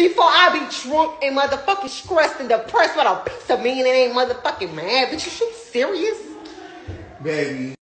before I be drunk and motherfucking stressed and depressed with a piece of me and it ain't motherfucking mad. Bitch, you serious? Baby.